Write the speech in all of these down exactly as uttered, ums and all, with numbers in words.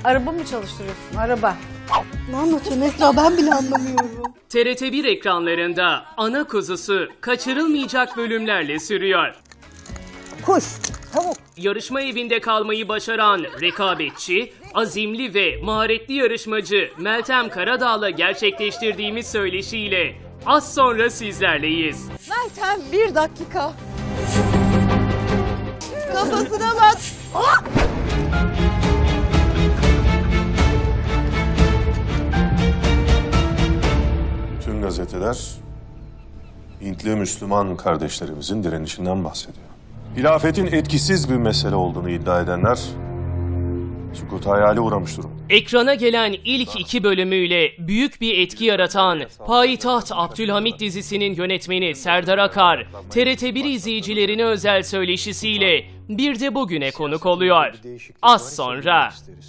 Araba mı çalıştırıyorsun? Araba. Ne anlatıyorsun Esra? Ben bile anlamıyorum. T R T bir ekranlarında Ana Kuzusu kaçırılmayacak bölümlerle sürüyor. Kuş, tavuk. Yarışma evinde kalmayı başaran rekabetçi, azimli ve maharetli yarışmacı Meltem Karadağ'la gerçekleştirdiğimiz söyleşiyle az sonra sizlerleyiz. Meltem bir dakika. Kafasına bak. Oh! Tüm gazeteler Hintli Müslüman kardeşlerimizin direnişinden bahsediyor. Hilafetin etkisiz bir mesele olduğunu iddia edenler sükût hayale uğramış durumda. Ekrana gelen ilk iki bölümüyle büyük bir etki yaratan Payitaht Abdülhamit dizisinin yönetmeni Serdar Akar, T R T bir izleyicilerine özel söyleşisiyle bir de bugüne konuk oluyor. Az sonra.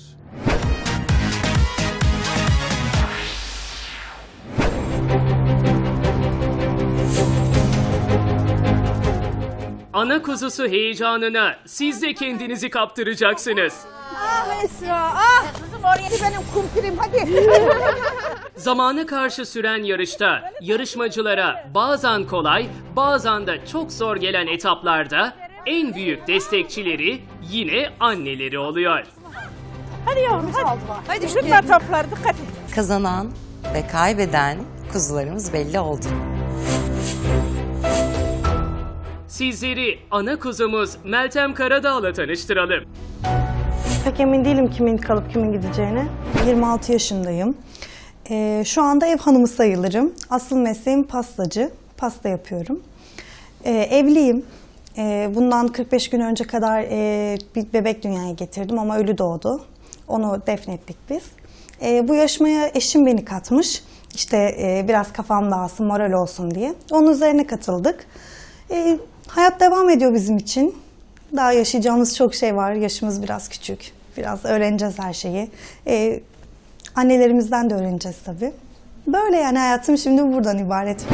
Ana Kuzusu heyecanına siz de kendinizi kaptıracaksınız. Ah Esra, ah! Kızım oraya benim kumpirim, hadi. Zamana karşı süren yarışta yarışmacılara bazen kolay, bazen de çok zor gelen etaplarda en büyük destekçileri yine anneleri oluyor. Hadi yavrum, hadi. Hadi şunlar toplar, dikkat et. Kazanan ve kaybeden kuzularımız belli oldu. Sizleri ana kuzumuz Meltem Karadağ'la tanıştıralım. Pek emin değilim kimin kalıp kimin gideceğine. yirmi altı yaşındayım. Ee, şu anda ev hanımı sayılırım. Asıl mesleğim pastacı. Pasta yapıyorum. Ee, evliyim. Ee, bundan kırk beş gün önce kadar e, bir bebek dünyaya getirdim ama ölü doğdu. Onu defnettik biz. Ee, bu yarışmaya eşim beni katmış. İşte e, biraz kafam dağılsın, moral olsun diye. Onun üzerine katıldık. Ee, hayat devam ediyor bizim için. Daha yaşayacağımız çok şey var. Yaşımız biraz küçük. Biraz öğreneceğiz her şeyi. Ee, annelerimizden de öğreneceğiz tabii. Böyle yani hayatım şimdi buradan ibaret.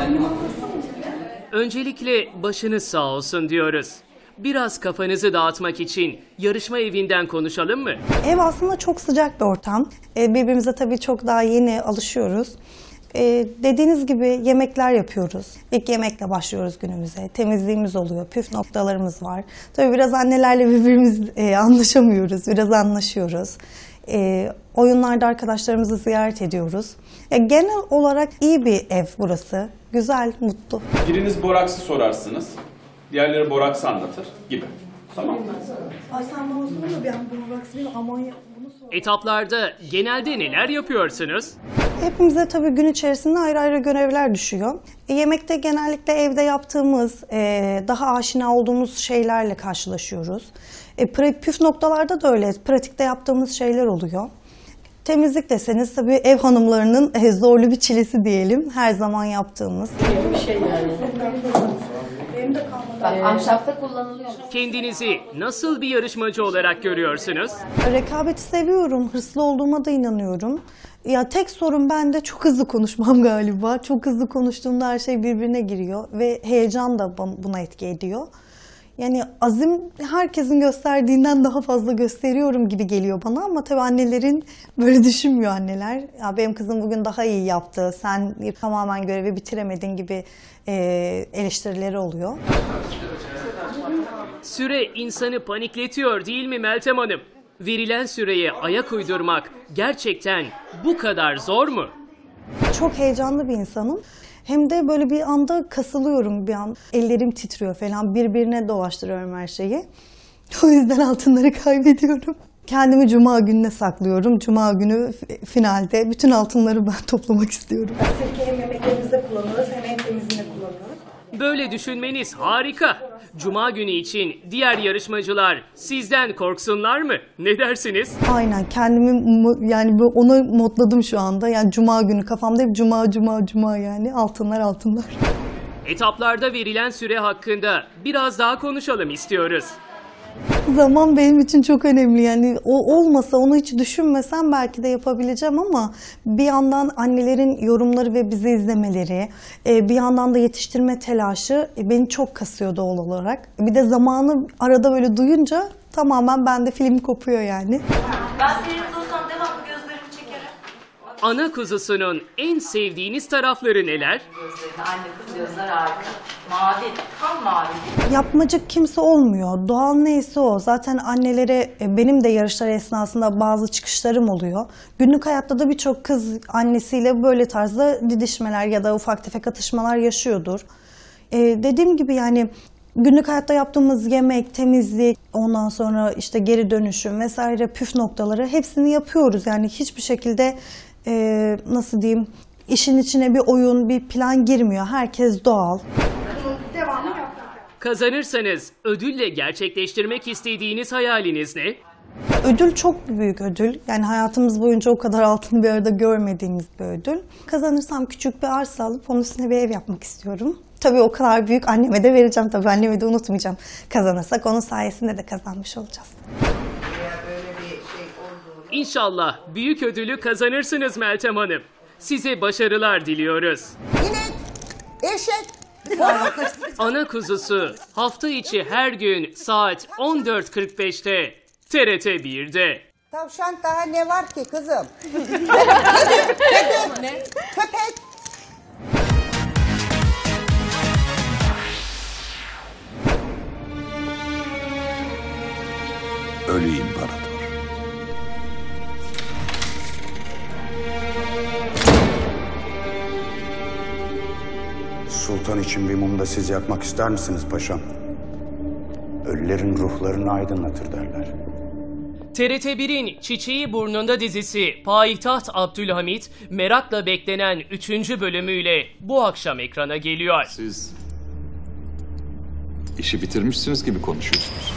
Öncelikle başınız sağ olsun diyoruz. Biraz kafanızı dağıtmak için yarışma evinden konuşalım mı? Ev aslında çok sıcak bir ortam. Ee, birbirimize tabii çok daha yeni alışıyoruz. Ee, dediğiniz gibi yemekler yapıyoruz. İlk yemekle başlıyoruz günümüze. Temizliğimiz oluyor, püf noktalarımız var. Tabii biraz annelerle birbirimiz e, anlaşamıyoruz, biraz anlaşıyoruz. E, oyunlarda arkadaşlarımızı ziyaret ediyoruz. E, genel olarak iyi bir ev burası. Güzel, mutlu. Biriniz boraksı sorarsınız, diğerleri boraksı anlatır gibi. Tamam mı? Ay sen bana sorma, ben boraksı değil, amonya bunu sor. Etaplarda genelde neler yapıyorsunuz? Hepimize tabii gün içerisinde ayrı ayrı görevler düşüyor. E, yemekte genellikle evde yaptığımız, e, daha aşina olduğumuz şeylerle karşılaşıyoruz. E, püf noktalarda da öyle, pratikte yaptığımız şeyler oluyor. Temizlik deseniz tabii ev hanımlarının e, zorlu bir çilesi diyelim, her zaman yaptığımız. Bir şey yani. Bak, ahşapta kullanılıyor. Kendinizi nasıl bir yarışmacı olarak görüyorsunuz? Rekabeti seviyorum, hırslı olduğuma da inanıyorum. Ya tek sorun bende çok hızlı konuşmam galiba. Çok hızlı konuştuğumda her şey birbirine giriyor ve heyecan da buna etki ediyor. Yani azim herkesin gösterdiğinden daha fazla gösteriyorum gibi geliyor bana ama tabii annelerin böyle düşünmüyor anneler. Ya benim kızım bugün daha iyi yaptı, sen tamamen görevi bitiremedin gibi e, eleştirileri oluyor. Süre insanı panikletiyor değil mi Meltem Hanım? Verilen süreye ayak uydurmak gerçekten bu kadar zor mu? Çok heyecanlı bir insanım. Hem de böyle bir anda kasılıyorum bir an. Ellerim titriyor falan. Birbirine dolaştırıyorum her şeyi. O yüzden altınları kaybediyorum. Kendimi cuma gününe saklıyorum. Cuma günü finalde bütün altınları ben toplamak istiyorum. Sirke hem yemeklerimizde kullanıyoruz hem en temizliğinde kullanıyoruz. Böyle düşünmeniz harika. Cuma günü için diğer yarışmacılar sizden korksunlar mı? Ne dersiniz? Aynen, kendimi yani ona modladım şu anda. Yani cuma günü kafamda hep cuma cuma cuma yani altınlar altınlar. Etaplarda verilen süre hakkında biraz daha konuşalım istiyoruz. Zaman benim için çok önemli. Yani o olmasa, onu hiç düşünmesem belki de yapabileceğim ama bir yandan annelerin yorumları ve bizi izlemeleri, bir yandan da yetiştirme telaşı beni çok kasıyor doğal olarak. Bir de zamanı arada böyle duyunca tamamen bende film kopuyor yani. Ben senin Ana kuzusunun en sevdiğiniz tarafları neler? Gözlerinde anne kız gözler harika. Mavi, tam mavi. Yapmacık kimse olmuyor. Doğal neyse o. Zaten annelere e, benim de yarışlar esnasında bazı çıkışlarım oluyor. Günlük hayatta da birçok kız annesiyle böyle tarzda didişmeler ya da ufak tefek atışmalar yaşıyordur. E, dediğim gibi yani günlük hayatta yaptığımız yemek, temizlik, ondan sonra işte geri dönüşüm vesaire püf noktaları hepsini yapıyoruz. Yani hiçbir şekilde e, nasıl diyeyim işin içine bir oyun, bir plan girmiyor. Herkes doğal. Kazanırsanız ödülle gerçekleştirmek istediğiniz hayaliniz ne? Ödül çok büyük ödül. Yani hayatımız boyunca o kadar altını bir arada görmediğimiz bir ödül. Kazanırsam küçük bir arsa alıp onun üstüne bir ev yapmak istiyorum. Tabii o kadar büyük anneme de vereceğim. Tabii annemi de unutmayacağım. Kazanırsak onun sayesinde de kazanmış olacağız. İnşallah büyük ödülü kazanırsınız Meltem Hanım. Size başarılar diliyoruz. İnek, eşek. Ana kuzusu hafta içi her gün saat on dört kırk beşte T R T bir'de. Tavşan daha ne var ki kızım? Kedi, kedi, köpek. Ölü İmparator. Sultan için bir mum da siz yakmak ister misiniz paşam? Ölülerin ruhlarını aydınlatır derler. T R T bir'in Çiçeği Burnunda dizisi Payitaht Abdülhamit merakla beklenen üçüncü bölümüyle bu akşam ekrana geliyor. Siz işi bitirmişsiniz gibi konuşuyorsunuz.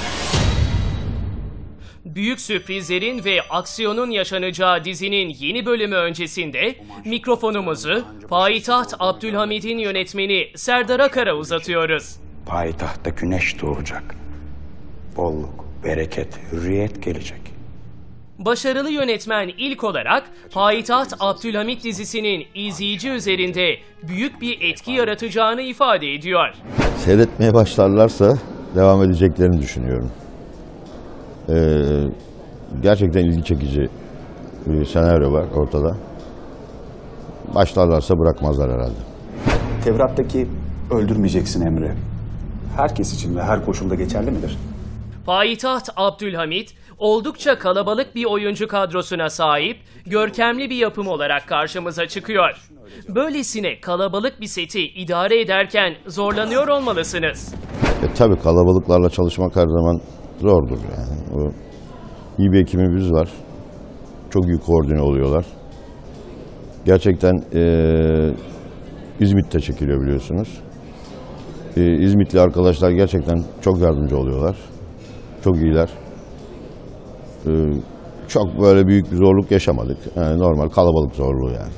Büyük sürprizlerin ve aksiyonun yaşanacağı dizinin yeni bölümü öncesinde mikrofonumuzu Payitaht Abdülhamid'in yönetmeni Serdar Akar'a uzatıyoruz. Payitahtta güneş doğacak. Bolluk, bereket, hürriyet gelecek. Başarılı yönetmen ilk olarak Payitaht Abdülhamid dizisinin izleyici üzerinde büyük bir etki yaratacağını ifade ediyor. Seyretmeye başlarlarsa devam edeceklerini düşünüyorum. Ee, gerçekten ilgi çekici bir senaryo var ortada. Başlarlarsa bırakmazlar herhalde. Tevrat'taki öldürmeyeceksin emri herkes için ve her koşulda geçerli midir? Payitaht Abdülhamid oldukça kalabalık bir oyuncu kadrosuna sahip, görkemli bir yapım olarak karşımıza çıkıyor. Böylesine kalabalık bir seti idare ederken zorlanıyor olmalısınız. E, tabii kalabalıklarla çalışmak her zaman zordur yani. O, iyi bir ekibimiz var. Çok iyi koordine oluyorlar. Gerçekten e, İzmit'te çekiliyor biliyorsunuz. E, İzmitli arkadaşlar gerçekten çok yardımcı oluyorlar. Çok iyiler. E, çok böyle büyük bir zorluk yaşamadık. Yani normal kalabalık zorluğu yani.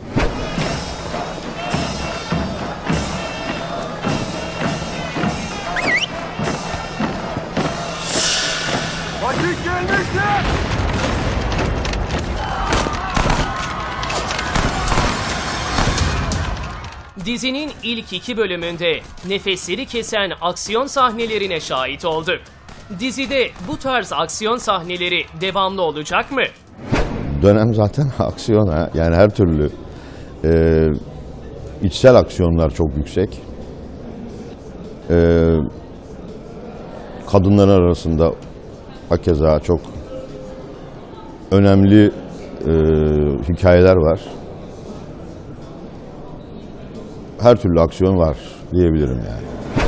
Dizinin ilk iki bölümünde nefesleri kesen aksiyon sahnelerine şahit olduk. Dizide bu tarz aksiyon sahneleri devamlı olacak mı? Dönem zaten aksiyon ha. Yani her türlü e, içsel aksiyonlar çok yüksek. E, kadınlar arasında hakeza çok önemli e, hikayeler var. Her türlü aksiyon var diyebilirim yani.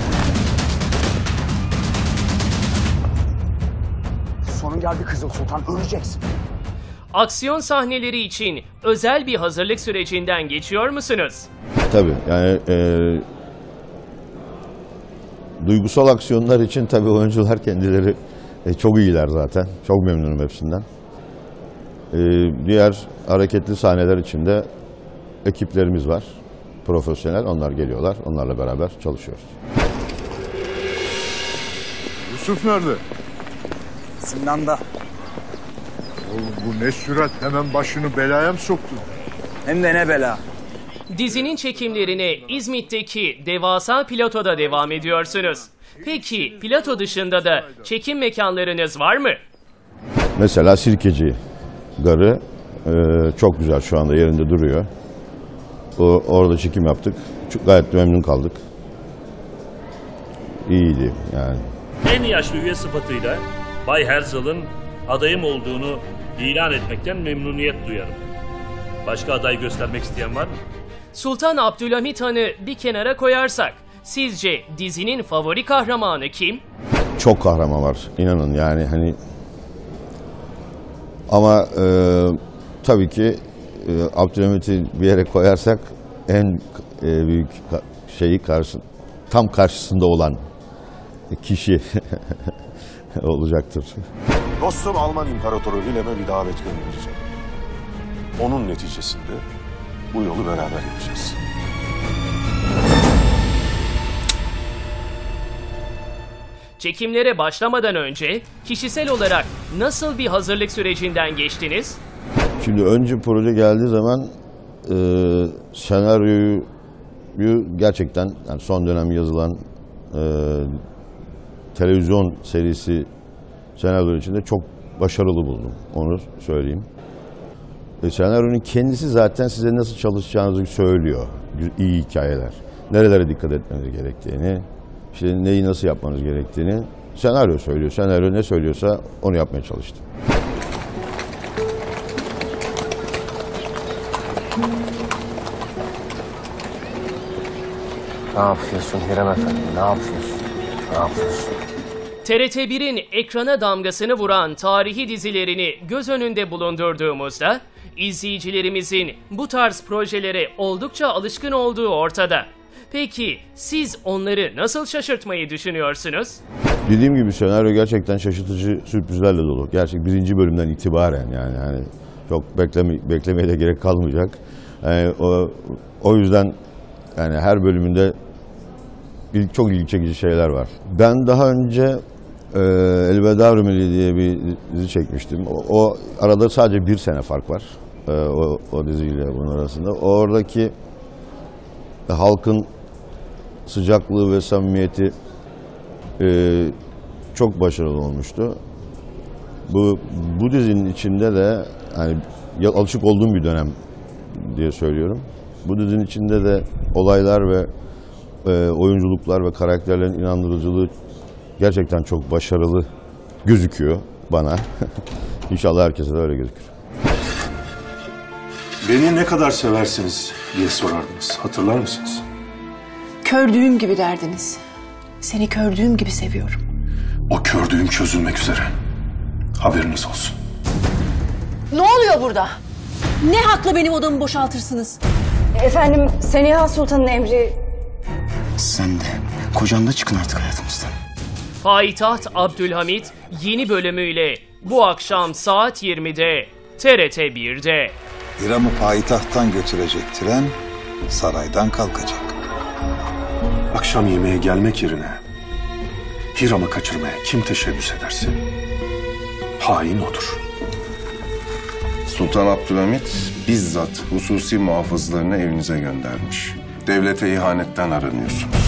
Sonun geldi Kızıl Sultan, öleceksin. Aksiyon sahneleri için özel bir hazırlık sürecinden geçiyor musunuz? Tabii yani e, duygusal aksiyonlar için tabii oyuncular kendileri e, çok iyiler zaten. Çok memnunum hepsinden. E, diğer hareketli sahneler için de ekiplerimiz var. Profesyonel, onlar geliyorlar. Onlarla beraber çalışıyoruz. Yusuf nerede? Zindanda. Oğlum bu ne sürat, hemen başını belaya mı soktun? Hem de ne bela. Dizinin çekimlerine İzmit'teki devasa platoda devam ediyorsunuz. Peki plato dışında da çekim mekanlarınız var mı? Mesela Sirkeci Garı Ee, çok güzel şu anda yerinde duruyor. O, orada çekim yaptık. Çok, gayet memnun kaldık. İyiydi yani. En yaşlı üye sıfatıyla Bay Herzl'ın adayım olduğunu ilan etmekten memnuniyet duyarım. Başka aday göstermek isteyen var mı? Sultan Abdülhamit Han'ı bir kenara koyarsak, sizce dizinin favori kahramanı kim? Çok kahraman var, inanın yani hani. Ama e, tabii ki e, Abdülhamit'i bir yere koyarsak en e, büyük şeyi karşı, tam karşısında olan kişi olacaktır. Dostum Alman İmparatoru Wilhelm'e bir davet göndereceğim. Onun neticesinde bu yolu beraber yapacağız. Çekimlere başlamadan önce kişisel olarak nasıl bir hazırlık sürecinden geçtiniz? Şimdi önce proje geldiği zaman e, senaryoyu gerçekten yani son dönem yazılan e, televizyon serisi senaryo içinde çok başarılı buldum. Onu söyleyeyim. E, senaryonun kendisi zaten size nasıl çalışacağınızı söylüyor. İyi hikayeler. Nerelere dikkat etmeniz gerektiğini, işte neyi nasıl yapmanız gerektiğini senaryo söylüyor. Senaryo ne söylüyorsa onu yapmaya çalıştım. Ne yapıyorsun Hürrem Efendi? Ne yapıyorsun? Ne yapıyorsun? T R T bir'in ekrana damgasını vuran tarihi dizilerini göz önünde bulundurduğumuzda izleyicilerimizin bu tarz projelere oldukça alışkın olduğu ortada. Peki siz onları nasıl şaşırtmayı düşünüyorsunuz? Dediğim gibi senaryo gerçekten şaşırtıcı sürprizlerle dolu. Gerçek birinci bölümden itibaren yani hani çok bekleme, beklemeye de gerek kalmayacak. Yani o, o yüzden yani her bölümünde bir, çok ilgi çekici şeyler var. Ben daha önce e, Elveda Rumeli diye bir dizi çekmiştim. O, o arada sadece bir sene fark var e, o, o diziyle bunun arasında. Oradaki halkın sıcaklığı ve samimiyeti e, çok başarılı olmuştu. Bu bu dizinin içinde de yani alışık olduğum bir dönem diye söylüyorum. Bu dizinin içinde de olaylar ve e, oyunculuklar ve karakterlerin inandırıcılığı gerçekten çok başarılı gözüküyor bana. İnşallah herkese de öyle gözükür. Beni ne kadar seversiniz diye sorardınız. Hatırlar mısınız? Kördüğüm gibi derdiniz. Seni kördüğüm gibi seviyorum. O kördüğüm çözülmek üzere. Haberiniz olsun. Ne oluyor burada? Ne hakla benim odamı boşaltırsınız? Efendim, Seniha Sultan'ın emri. Sen de, kocan da çıkın artık hayatımızdan. Payitaht Abdülhamit yeni bölümüyle bu akşam saat yirmide T R T bir'de. Hiram'ı payitahttan götürecek tren saraydan kalkacak. Akşam yemeğe gelmek yerine Hiram'ı kaçırmaya kim teşebbüs ederse hain odur. Sultan Abdülhamit bizzat hususi muhafızlarını evinize göndermiş. Devlete ihanetten aranıyorsunuz.